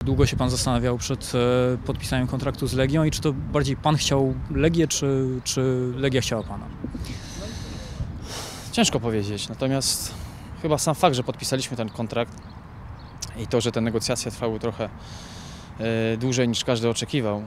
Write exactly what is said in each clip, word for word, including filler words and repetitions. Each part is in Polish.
długo się pan zastanawiał przed podpisaniem kontraktu z Legią i czy to bardziej pan chciał Legię, czy, czy Legia chciała pana? Ciężko powiedzieć, natomiast chyba sam fakt, że podpisaliśmy ten kontrakt i to, że te negocjacje trwały trochę e, dłużej niż każdy oczekiwał, e,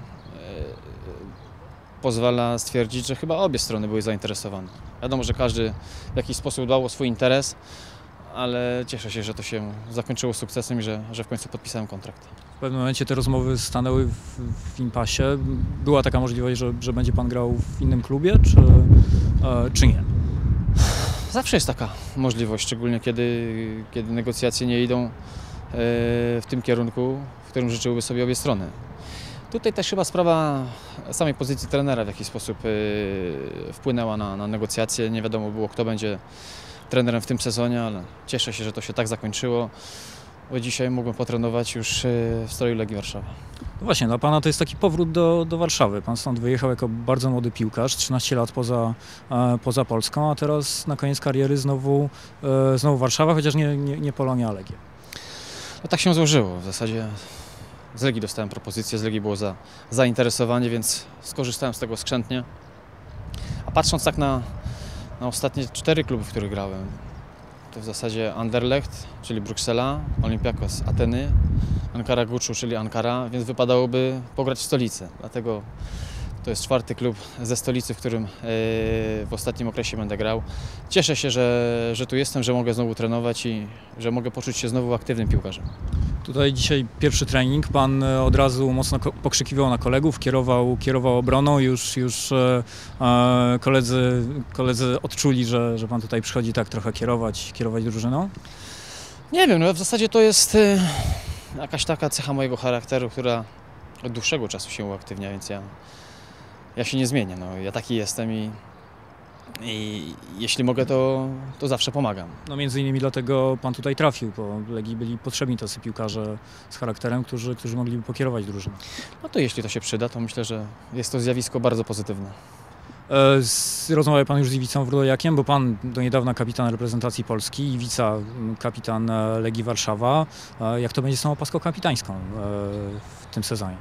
pozwala stwierdzić, że chyba obie strony były zainteresowane. Wiadomo, że każdy w jakiś sposób dbał o swój interes, ale cieszę się, że to się zakończyło sukcesem i że, że w końcu podpisałem kontrakt. W pewnym momencie te rozmowy stanęły w, w impasie. Była taka możliwość, że, że będzie pan grał w innym klubie, czy, e, czy nie? Zawsze jest taka możliwość, szczególnie kiedy, kiedy negocjacje nie idą e, w tym kierunku, w którym życzyłyby sobie obie strony. Tutaj też chyba sprawa samej pozycji trenera w jakiś sposób e, wpłynęła na, na negocjacje. Nie wiadomo było, kto będzie trenerem w tym sezonie, ale cieszę się, że to się tak zakończyło, bo dzisiaj mogłem potrenować już w stroju Legii Warszawa. No właśnie, dla pana to jest taki powrót do, do Warszawy. Pan stąd wyjechał jako bardzo młody piłkarz, trzynaście lat poza, e, poza Polską, a teraz na koniec kariery znowu, e, znowu Warszawa, chociaż nie, nie, nie Polonia, a Legia. No tak się złożyło. W zasadzie z Legii dostałem propozycję, z Legii było za, zainteresowanie, więc skorzystałem z tego skrzętnie. A patrząc tak na, na ostatnie cztery kluby, w których grałem, to w zasadzie Anderlecht, czyli Bruksela, Olympiakos, Ateny, Ankara Guczu, czyli Ankara, więc wypadałoby pograć w stolicy. Dlatego to jest czwarty klub ze stolicy, w którym w ostatnim okresie będę grał. Cieszę się, że, że tu jestem, że mogę znowu trenować i że mogę poczuć się znowu aktywnym piłkarzem. Tutaj dzisiaj pierwszy trening, pan od razu mocno pokrzykiwał na kolegów, kierował, kierował obroną, już, już e, koledzy, koledzy odczuli, że, że pan tutaj przychodzi tak trochę kierować, kierować drużyną? Nie wiem, no w zasadzie to jest e, jakaś taka cecha mojego charakteru, która od dłuższego czasu się uaktywnia, więc ja, ja się nie zmienię. No, ja taki jestem i, i jeśli mogę, to, to zawsze pomagam. No między innymi dlatego pan tutaj trafił, bo Legii byli potrzebni tacy piłkarze z charakterem, którzy, którzy mogliby pokierować drużyną. No to jeśli to się przyda, to myślę, że jest to zjawisko bardzo pozytywne. E, rozmawiał pan już z Iwicą Wródojakiem, bo pan do niedawna kapitan reprezentacji Polski, Iwica kapitan Legii Warszawa. E, jak to będzie z tą opaską kapitańską e, w tym sezonie?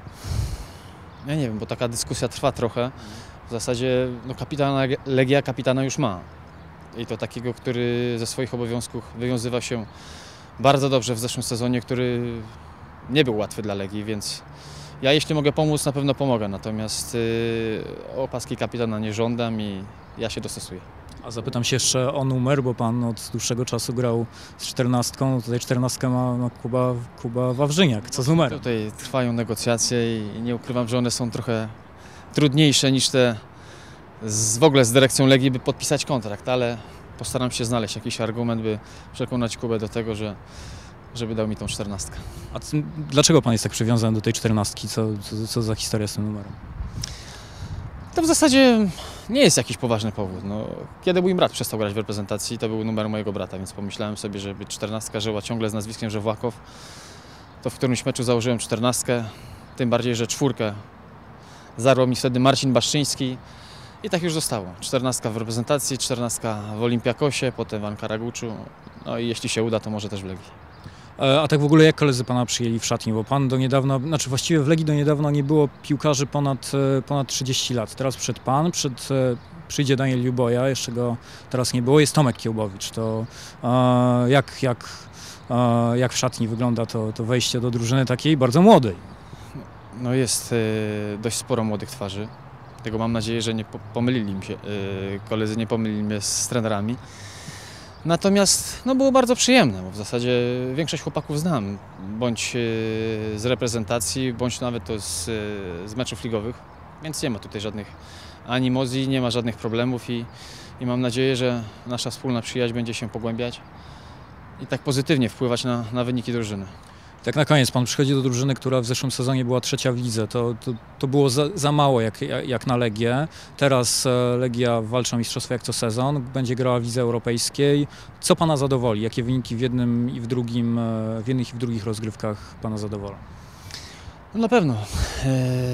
Ja nie wiem, bo taka dyskusja trwa trochę. W zasadzie no, kapitana, Legia kapitana już ma. I to takiego, który ze swoich obowiązków wywiązywał się bardzo dobrze w zeszłym sezonie, który nie był łatwy dla Legii, więc ja jeśli mogę pomóc, na pewno pomogę. Natomiast yy, opaski kapitana nie żądam i ja się dostosuję. A zapytam się jeszcze o numer, bo pan od dłuższego czasu grał z czternastką. Tutaj czternastkę ma, ma Kuba, Kuba Wawrzyniak. Co z numerem? Tutaj trwają negocjacje i nie ukrywam, że one są trochę trudniejsze niż te z, w ogóle z dyrekcją Legii, by podpisać kontrakt, ale postaram się znaleźć jakiś argument, by przekonać Kubę do tego, że żeby dał mi tą czternastkę. A c- dlaczego pan jest tak przywiązany do tej czternastki? Co, co, co za historia z tym numerem? To w zasadzie nie jest jakiś poważny powód. No, kiedy mój brat przestał grać w reprezentacji, to był numer mojego brata, więc pomyślałem sobie, żeby czternastka żyła ciągle z nazwiskiem Żewłakow, to w którymś meczu założyłem czternastkę, tym bardziej, że czwórkę zarwał mi wtedy Marcin Baszczyński i tak już zostało. czternastka w reprezentacji, czternastka w Olympiakosie, potem w Ankara Guczu, no i jeśli się uda, to może też w Legii. A tak w ogóle jak koledzy pana przyjęli w szatni? Bo pan do niedawna, znaczy właściwie w Legii do niedawna nie było piłkarzy ponad, ponad trzydzieści lat. Teraz przed pan, przed, przyjdzie Daniel Juboja, jeszcze go teraz nie było, jest Tomek Kiełbowicz. To e, jak, jak, e, jak w szatni wygląda to, to wejście do drużyny takiej bardzo młodej? No jest e, dość sporo młodych twarzy. Tego mam nadzieję, że nie pomylili mi się, e, koledzy nie pomylili mnie z trenerami. Natomiast no, było bardzo przyjemne, bo w zasadzie większość chłopaków znam, bądź z reprezentacji, bądź nawet to z, z meczów ligowych, więc nie ma tutaj żadnych animozji, nie ma żadnych problemów i, i mam nadzieję, że nasza wspólna przyjaźń będzie się pogłębiać i tak pozytywnie wpływać na, na wyniki drużyny. Tak na koniec, pan przychodzi do drużyny, która w zeszłym sezonie była trzecia w lidze. To, to, to było za, za mało jak, jak na Legię. Teraz Legia walczy o mistrzostwo jak co sezon, będzie grała w lidze europejskiej. Co pana zadowoli? Jakie wyniki w jednym i w drugim, w jednych i w drugich rozgrywkach pana zadowolą? No na pewno. Eee,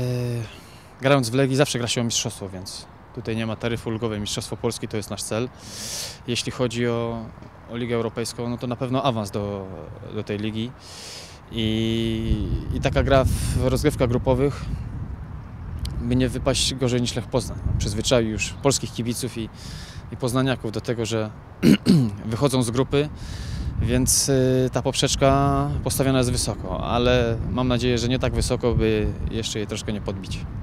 grając w Legii zawsze gra się o mistrzostwo, więc tutaj nie ma taryfy ulgowej. Mistrzostwo Polski to jest nasz cel. Jeśli chodzi o, o Ligę Europejską, no to na pewno awans do, do tej ligi. I, i taka gra w rozgrywkach grupowych by nie wypaść gorzej niż Lech Poznań. Przyzwyczaił już polskich kibiców i, i poznaniaków do tego, że wychodzą z grupy, więc ta poprzeczka postawiona jest wysoko, ale mam nadzieję, że nie tak wysoko, by jeszcze jej troszkę nie podbić.